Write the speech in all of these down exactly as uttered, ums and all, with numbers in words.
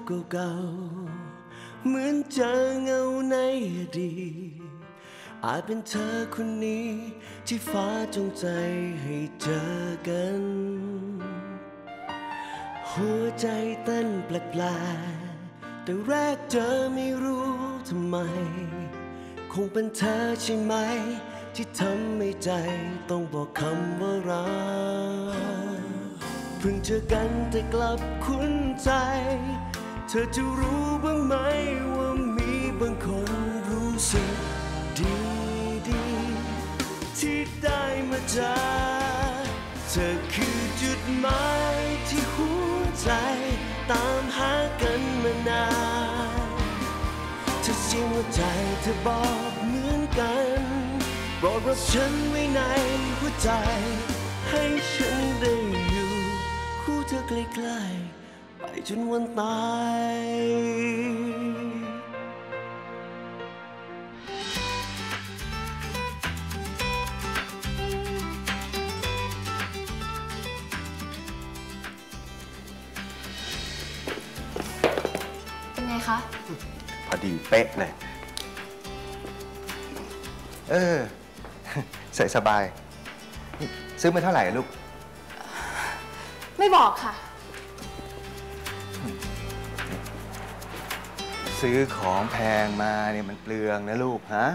เก่าๆเหมือนเจอเงาในอดีตอาจเป็นเธอคนนี้ที่ฟ้าจงใจให้เจอกันหัวใจเต้นแปลกๆแต่แรกเจอไม่รู้ทำไมคงเป็นเธอใช่ไหมที่ทำให้ใจต้องบอกคำว่ารักเพิ่งเจอกันแต่กลับคุ้นใจเธอจะรู้บ้างไหมว่ามีบางคนรู้สึกดีดีที่ได้มาเจอเธอคือจุดหมายที่หัวใจตามหากันมานานเธอเสียงหัวใจเธอบอกเหมือนกันบอกรับฉันไว้ในหัวใจให้ฉันได้อยู่คู่เธอใกล้ๆไปจนวันตายเป็นไงคะพอดีเป๊ะเลยเออใส่สบายซื้อมาเท่าไหร่ลูกไม่บอกค่ะซื้อของแพงมาเนี่ยมันเปลืองนะลูกฮะ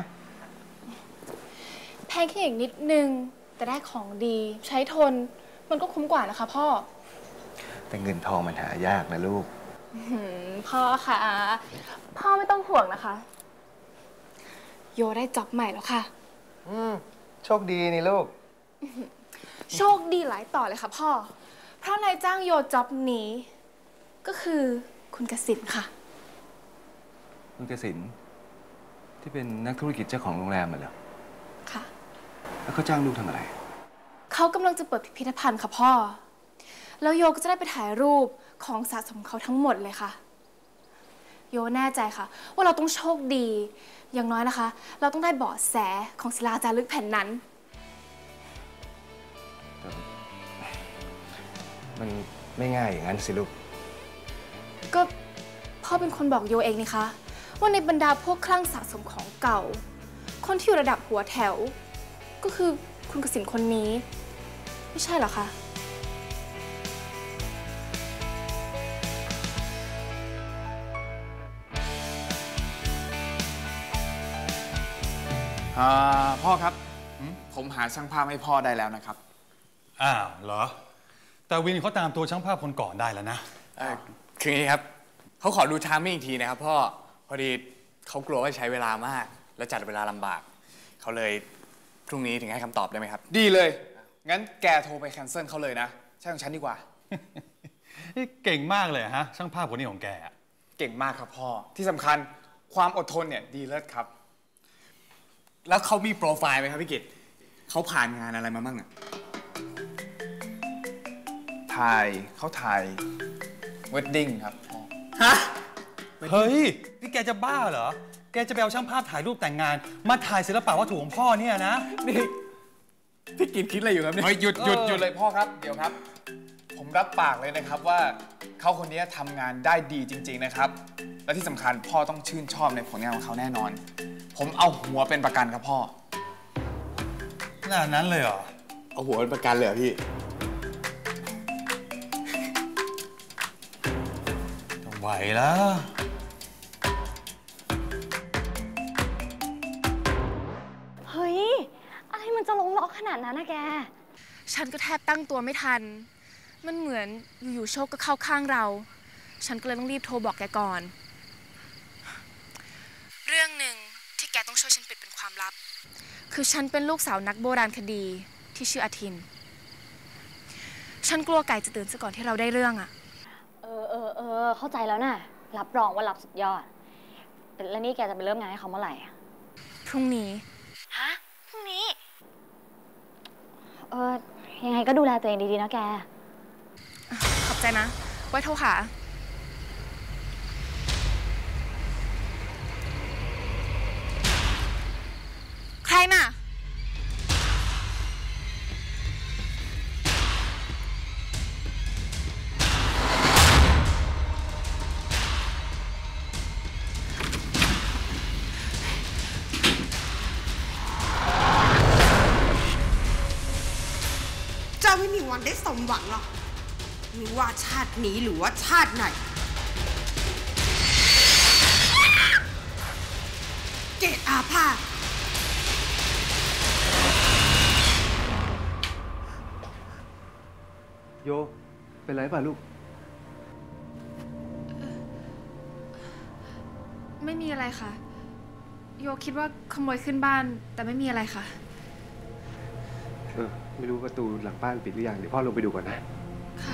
แพงแค่อย่างนิดนึงแต่ได้ของดีใช้ทนมันก็คุ้มกว่านะคะพ่อแต่เงินทองมันหายากนะลูกพ่อค่ะพ่อไม่ต้องห่วงนะคะโยได้จ็อบใหม่แล้วค่ะอืมโชคดีนี่ลูกโชคดีหลายต่อเลยค่ะพ่อเพราะนายจ้างโยจ็อบนี้ก็คือคุณกสิณค่ะคุณกสิณที่เป็นนักธุรกิจเจ้าของโรงแรมเหรอค่ะแล้วเขาจ้างลูกทำอะไรเขากำลังจะเปิดพิพิธภัณฑ์ค่ะพ่อแล้วโยก็จะได้ไปถ่ายรูปของสะสมเขาทั้งหมดเลยค่ะโยแน่ใจค่ะว่าเราต้องโชคดีอย่างน้อยนะคะเราต้องได้เบาะแสของศิลาจารึกแผ่นนั้นมันไม่ง่ายอย่างนั้นสิลูกก็พ่อเป็นคนบอกโยเองนี่คะว่าในบรรดาพวกคลั่งสะสมของเก่าคนที่อยู่ระดับหัวแถวก็คือคุณกสิณคนนี้ไม่ใช่เหรอคะพ่อครับผมหาช่างภาพให้พ่อได้แล้วนะครับอ้าวเหรอแต่วินเขาตามตัวช่างภาพคนก่อนได้แล้วนะคืออย่างนี้ครับเขาขอดูไทม์มิ่งอีกทีนะครับพ่อพอดีเขากลัวว่าใช้เวลามากและจัดเวลาลำบากเขาเลยพรุ่งนี้ถึงให้คำตอบได้ไหมครับดีเลยงั้นแกโทรไปแคนเซิลเขาเลยนะใช่ของฉันดีกว่าเก่งมากเลยฮะช่างภาพคนนี้ของแกเก่งมากครับพ่อที่สำคัญความอดทนเนี่ยดีเลิศครับแล้วเขามีโปรไฟล์ไหมครับพี่กิตเขาผ่านงานอะไรมาบ้างอะถ่ายเขาถ่ายเวดดิ้งครับฮะเฮ้ยนี่แกจะบ้าเหรอแกจะไปเอาช่างภาพถ่ายรูปแต่งงานมาถ่ายศิลปะวัตถุของพ่อเนี่ยนะนี่พี่กิตคิดอะไรอยู่ครับเนี่ยหยุดหยุดหยุดเลยพ่อครับเดี๋ยวครับผมรับปากเลยนะครับว่าเขาคนนี้ทำงานได้ดีจริงๆนะครับและที่สำคัญพ่อต้องชื่นชอบในผลงานของเขาแน่นอนผมเอาหัวเป็นประกันครับพ่อขนาดนั้นเลยเหรอเอาหัวเป็นประกันเลยพี่ต้องไหวแล้วเฮ้ยอะไรมันจะลงล็อกขนาดนั้นนะแกฉันก็แทบตั้งตัวไม่ทันมันเหมือนอยู่ๆโชคก็เข้าข้างเราฉันก็เลยต้องรีบโทรบอกแกก่อนเรื่องหนึ่งที่แกต้องช่วยฉันปิดเป็นความลับคือฉันเป็นลูกสาวนักโบราณคดีที่ชื่ออาทินฉันกลัวไก่จะตื่นซะก่อนที่เราได้เรื่องอ่ะเออเออเออเข้าใจแล้วน่ะรับรองว่ารับสุดยอดแล้วนี่แกจะไปเริ่มงานให้เขาเมื่อไหร่พรุ่งนี้ฮะพรุ่งนี้เออยังไงก็ดูแลตัวเองดีๆนะแกขอบใจนะไว้โทรหาใครน่ะวันได้สมหวังหรอกไม่ว่าชาตินี้หรือว่าชาติไหนเกตอาภาสโยเป็นไรป่ะลูกไม่มีอะไรค่ะ โยคิดว่าขโมยขึ้นบ้านแต่ไม่มีอะไรค่ะเออ ไม่รู้ประตูหลังบ้านปิดหรือยัง เดี๋ยวพ่อลงไปดูก่อนนะค่ะ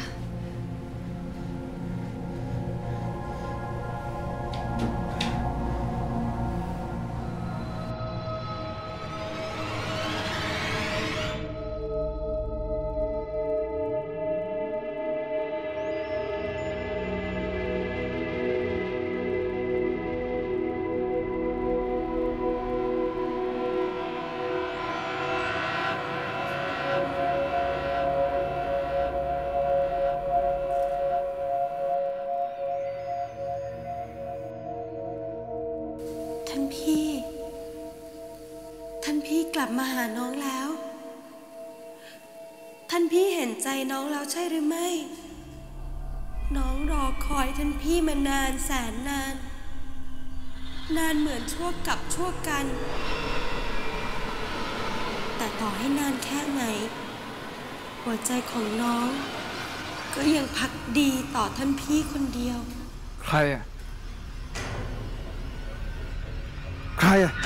ท่านพี่ ท่านพี่กลับมาหาน้องแล้ว ท่านพี่เห็นใจน้องแล้วใช่หรือไม่ น้องรอคอยท่านพี่มานานแสนนาน นานเหมือนชั่วกับชั่วกัน แต่ต่อให้นานแค่ไหน หัวใจของน้อง ก็ยังพักดีต่อท่านพี่คนเดียวใครอ่ะ ใครอ่ะ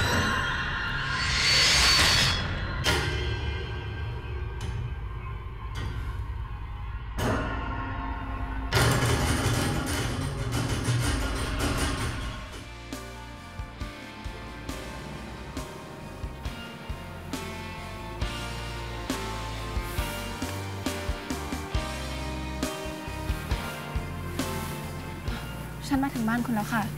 ฉันมาถึงบ้านคุณแล้วค่ะ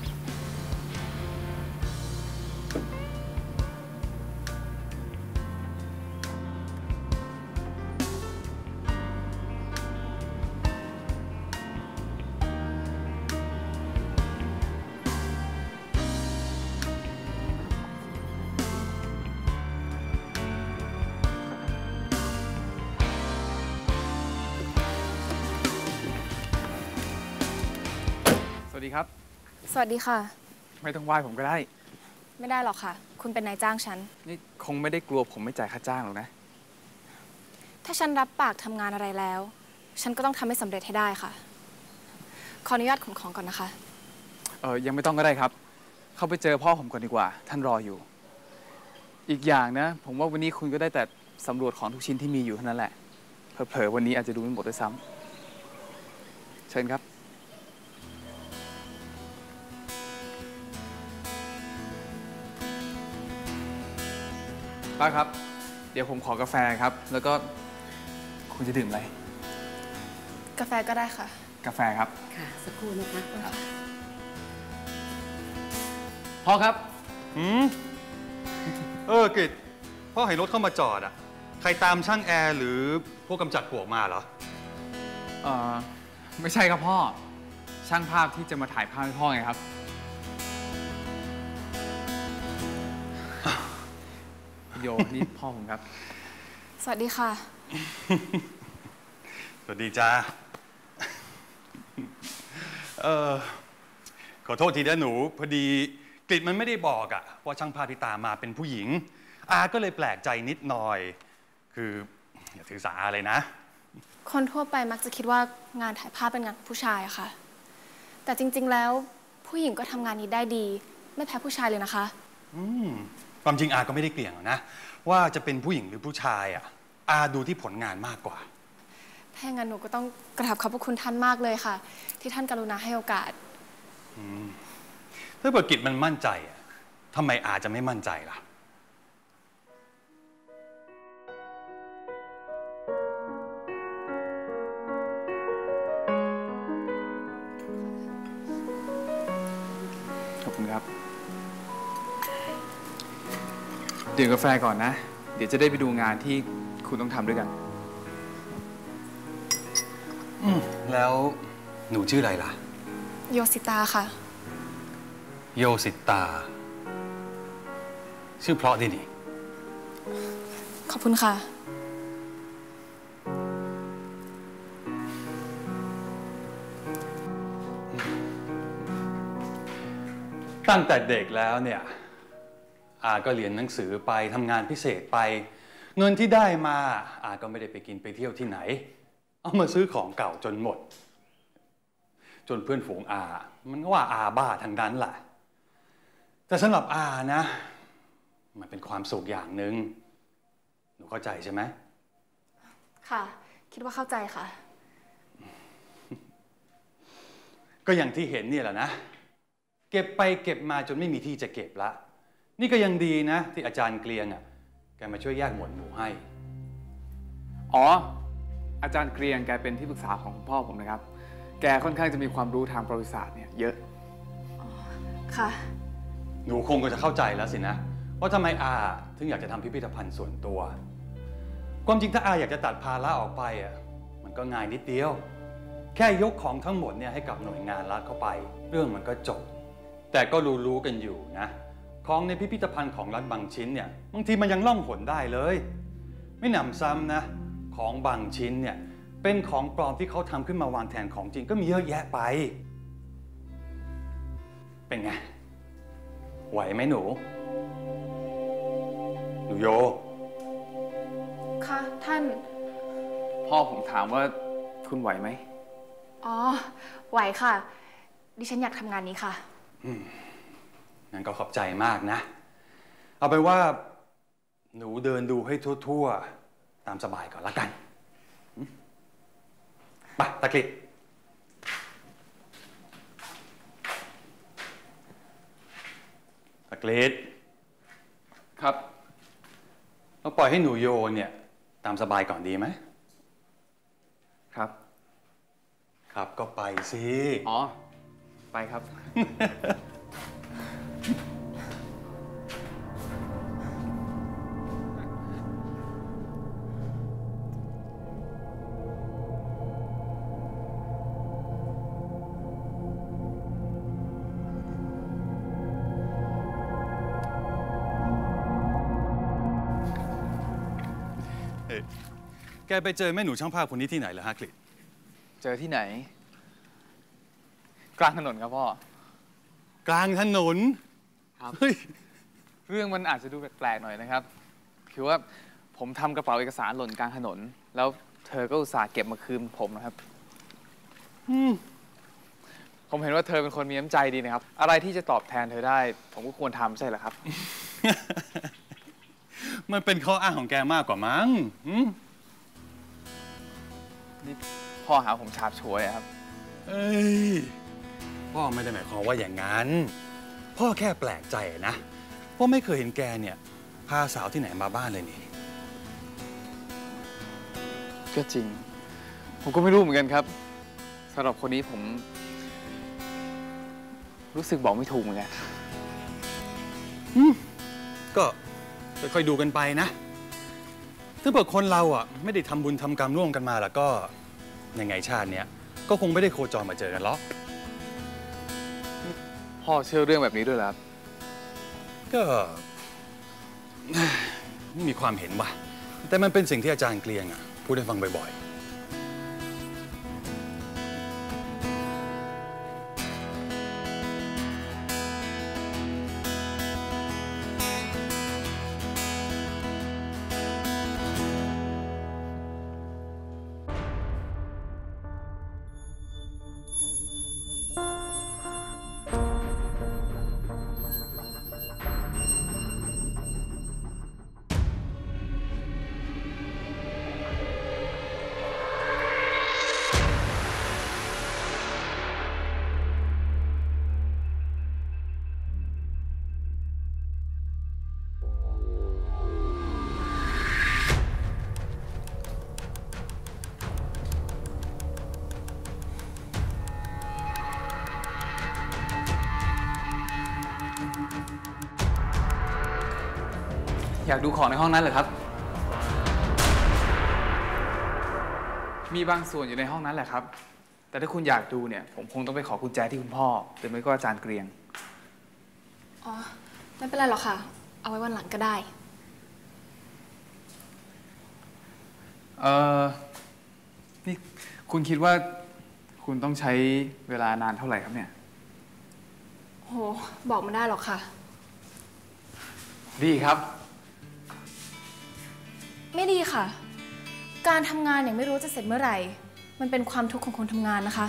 สวัสดีครับสวัสดีค่ะไม่ต้องไหว้ผมก็ได้ไม่ได้หรอกค่ะ คุณเป็นนายจ้างฉันนี่คงไม่ได้กลัวผมไม่จ่ายค่าจ้างหรอกนะถ้าฉันรับปากทำงานอะไรแล้ว ฉันก็ต้องทำให้สำเร็จให้ได้ค่ะ ขออนุญาตขนของก่อนนะคะเออยังไม่ต้องก็ได้ครับ เข้าไปเจอพ่อผมก่อนดีกว่า ท่านรออยู่ อีกอย่างนะ ผมว่าวันนี้คุณก็ได้แต่สำรวจของทุกชิ้นที่มีอยู่เท่านั้นแหละ เผลอๆวันนี้อาจจะดูไม่หมดด้วยซ้ำเชิญครับ ป้าครับ เดี๋ยวผมขอกาแฟครับ แล้วก็คุณจะดื่มอะไรกาแฟก็ได้ค่ะกาแฟครับค่ะ สักครู่นะคะพ่อครับหืม เออกฤษพ่อเห็นรถเข้ามาจอดอ่ะ ใครตามช่างแอร์หรือพวกกำจัดปลวกมาเหรอเอ่อ ไม่ใช่ครับพ่อ ช่างภาพที่จะมาถ่ายภาพให้พ่อไงครับ โยนี่พ่อผมครับสวัสดีค่ะสวัสดีจ้าเออขอโทษทีนะหนู พอดีกฤษมันไม่ได้บอกอะว่าช่างภาพที่ตามมาเป็นผู้หญิง อาก็เลยแปลกใจนิดหน่อย คืออย่าถือสาอะไรนะคนทั่วไปมักจะคิดว่างานถ่ายภาพเป็นงานของผู้ชายอะค่ะ แต่จริงๆแล้วผู้หญิงก็ทำงานนี้ได้ดี ไม่แพ้ผู้ชายเลยนะคะอืมความจริงอาก็ไม่ได้เกี่ยงหรอกนะ ว่าจะเป็นผู้หญิงหรือผู้ชายอะอาดูที่ผลงานมากกว่าถ้าอย่างนั้นหนูก็ต้องกราบขอบพระคุณท่านมากเลยค่ะ ที่ท่านกรุณาให้โอกาสถ้าเกิดกิจมันมั่นใจอะทำไมอาจะไม่มั่นใจล่ะขอบคุณครับ ดื่มกาแฟก่อนนะ เดี๋ยวจะได้ไปดูงานที่คุณต้องทำด้วยกันอืมแล้วหนูชื่ออะไรล่ะโยสิตาค่ะโยสิตา ชื่อเพราะดีนี่ขอบคุณค่ะตั้งแต่เด็กแล้วเนี่ยอาก็เรียนหนังสือไปทำงานพิเศษไปเงินที่ได้มาอาก็ไม่ได้ไปกินไปเที่ยวที่ไหนเอามาซื้อของเก่าจนหมดจนเพื่อนฝูงอามันก็ว่าอาบ้าทางนั้นแหละแต่สำหรับอานะมันเป็นความสุขอย่างหนึ่งหนูเข้าใจใช่ไหมค่ะคิดว่าเข้าใจค่ะก็อย่างที่เห็นเนี่ยแหละนะเก็บไปเก็บมาจนไม่มีที่จะเก็บละนี่ก็ยังดีนะที่อาจารย์เกลียงอ่ะแกมาช่วยแยกหมวดหมู่ให้อ๋ออาจารย์เกรียงแกเป็นที่ปรึกษาของคุณพ่อผมนะครับแกค่อนข้างจะมีความรู้ทางประวัติศาสตร์เนี่ยเยอะค่ะหนูคงก็จะเข้าใจแล้วสินะว่าทำไมอาถึงอยากจะทำพิพิธภัณฑ์ส่วนตัวความจริงถ้าอาอยากจะตัดภาระออกไปอ่ะมันก็ง่ายนิดเดียวแค่ยกของทั้งหมดเนี่ยให้กับหน่วยงานรัฐเข้าไปเรื่องมันก็จบแต่ก็รู้ๆกันอยู่นะของในพิพิธภัณฑ์ของรัฐบางชิ้นเนี่ยบางทีมันยังล่องหนได้เลยไม่หนำซ้ำนะของบางชิ้นเนี่ยเป็นของปลอมที่เขาทำขึ้นมาวางแทนของจริงก็มีเยอะแยะไปเป็นไงไหวไหมหนูหนูโยค่ะท่านพ่อผมถามว่าคุณไหวไหมอ๋อไหวค่ะดิฉันอยากทำงานนี้ค่ะอืมงั้นก็ขอบใจมากนะเอาไปว่าหนูเดินดูให้ทั่วๆตามสบายก่อนละกันไปตะกลิดตะกลิดครับเราปล่อยให้หนูโยเนี่ยตามสบายก่อนดีไหมครับครับก็ไปสิอ๋อไปครับแกไปเจอแม่หนูช่างภาพคนนี้ที่ไหนเหรอฮะกฤษเจอที่ไหนกลางถนนครับพ่อกลางถนนครับเรื่องมันอาจจะดูแปลกๆหน่อยนะครับคือว่าผมทำกระเป๋าเอกสารหล่นกลางถนนแล้วเธอก็อุตส่าห์เก็บมาคืนผมนะครับผมเห็นว่าเธอเป็นคนมีน้ำใจดีนะครับอะไรที่จะตอบแทนเธอได้ผมก็ควรทำใช่เหรอครับมันเป็นข้ออ้างของแกมากกว่ามั้งนี่พ่อหาผมฉาบฉวยครับเอ้ยพ่อไม่ได้หมายความว่าอย่างนั้นพ่อแค่แปลกใจนะเพราะไม่เคยเห็นแกเนี่ยพาสาวที่ไหนมาบ้านเลยนี่ก็จริงผมก็ไม่รู้เหมือนกันครับสำหรับคนนี้ผมรู้สึกบอกไม่ถูกเหมือนกันก็ค่อยๆดูกันไปนะถ้าเกิดคนเราอ่ะไม่ได้ทำบุญทำกรรมร่วมกันมาแล้วก็ยังไงชาติเนี้ยก็คงไม่ได้โคจรมาเจอกันหรอกพ่อเชื่อเรื่องแบบนี้ด้วยเหรอครับก็มีความเห็นว่ะแต่มันเป็นสิ่งที่อาจารย์เกลียงอ่ะพูดให้ฟังบ่อยๆอยากดูของในห้องนั้นเหรอครับมีบางส่วนอยู่ในห้องนั้นแหละครับแต่ถ้าคุณอยากดูเนี่ยผมคงต้องไปขอกุญแจที่คุณพ่อหรือไม่ก็อาจารย์เกรียงอ๋อไม่เป็นไรหรอกค่ะเอาไว้วันหลังก็ได้เออนี่คุณคิดว่าคุณต้องใช้เวลานานเท่าไหร่ครับเนี่ยโหบอกไม่ได้หรอกค่ะดีครับไม่ดีค่ะ การทำงานอย่างไม่รู้จะเสร็จเมื่อไหร่ มันเป็นความทุกข์ของคนทำงานนะคะ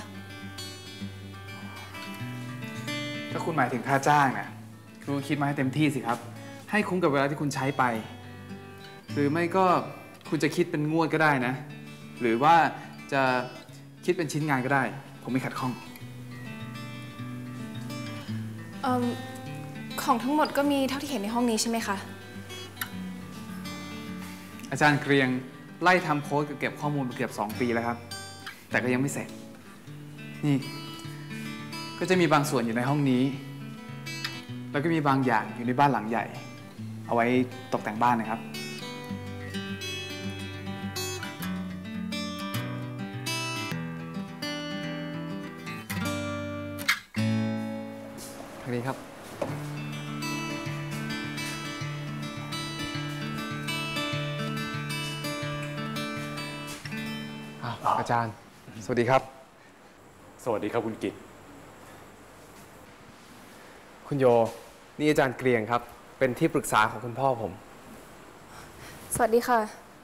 ถ้าคุณหมายถึงค่าจ้างนะคุณคิดมาให้เต็มที่สิครับ ให้คุ้มกับเวลาที่คุณใช้ไป หรือไม่ก็คุณจะคิดเป็นงวดก็ได้นะ หรือว่าจะคิดเป็นชิ้นงานก็ได้ ผมไม่ขัดข้องเอ่อของทั้งหมดก็มีเท่าที่เห็นในห้องนี้ใช่ไหมคะอาจารย์เกรียงไล่ทำโค้ดกับเก็บข้อมูลมาเกือบสองปีแล้วครับ แต่ก็ยังไม่เสร็จ นี่ ก็จะมีบางส่วนอยู่ในห้องนี้ แล้วก็มีบางอย่างอยู่ในบ้านหลังใหญ่ เอาไว้ตกแต่งบ้านนะครับทางนี้ครับ อาจารย์ สวัสดีครับสวัสดีครับคุณกิตคุณโย นี่อาจารย์เกรียงครับ เป็นที่ปรึกษาของคุณพ่อผมสวัสดีค่ะ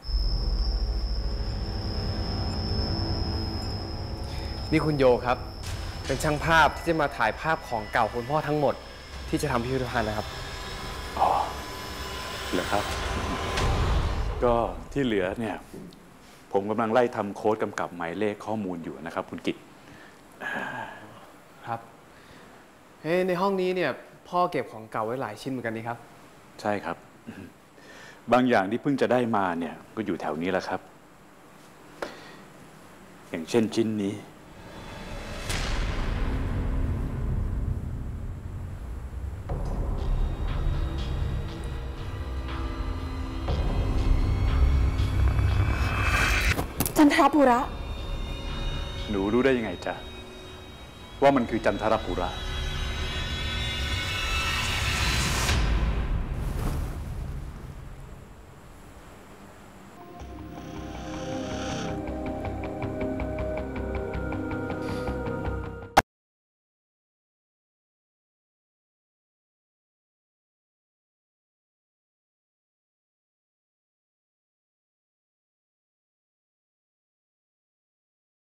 นี่คุณโยครับ เป็นช่างภาพที่จะมาถ่ายภาพของเก่าคุณพ่อทั้งหมดที่จะทำพิพิธภัณฑ์นะครับอ๋อเหรอครับ ก็ที่เหลือเนี่ย ผมกำลังไล่ทำโค้ดกำกับหมายเลขข้อมูลอยู่นะครับคุณกิตครับ เฮ้ยในห้องนี้เนี่ยพ่อเก็บของเก่าไว้หลายชิ้นเหมือนกันนี่ครับใช่ครับ บางอย่างที่เพิ่งจะได้มาเนี่ยก็อยู่แถวนี้แหละครับ อย่างเช่นชิ้นนี้จันทรปุระหนูรู้ได้ยังไงจ๊ะว่ามันคือจันทรปุระ